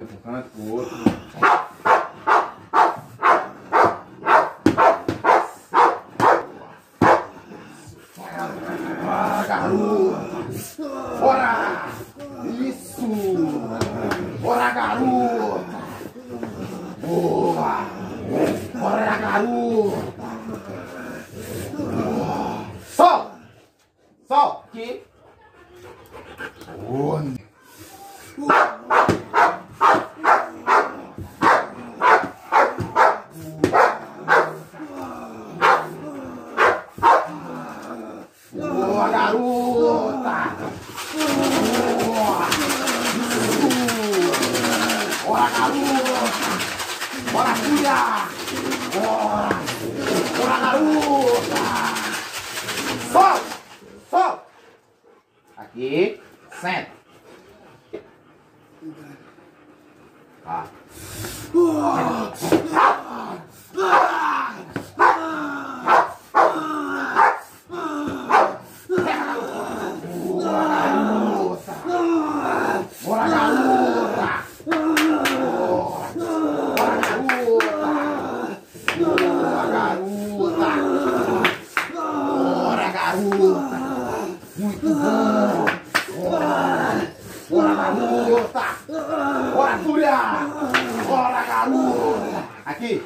um canto, pro outro. Ah, garota! Bora! Isso! Bora, garota! Boa! Bora, garota! Sol! Sol! Aqui! Boa! Boa, garota! Boa! Bora, garota! Bora, filha! Bora! Bora, garota! Sol! Sol! Aqui, senta. Tá. Bora, garota! Bora, garota! Boa, garota! Bora, garota! Muito bom! Bora, garota! Bora, Túlia! Bora, garota! Aqui!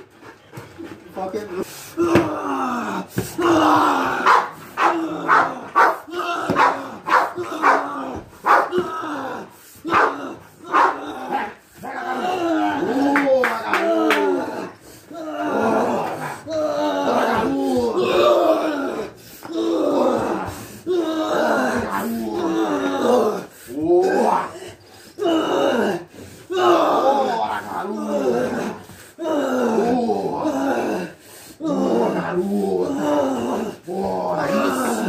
Bora, isso!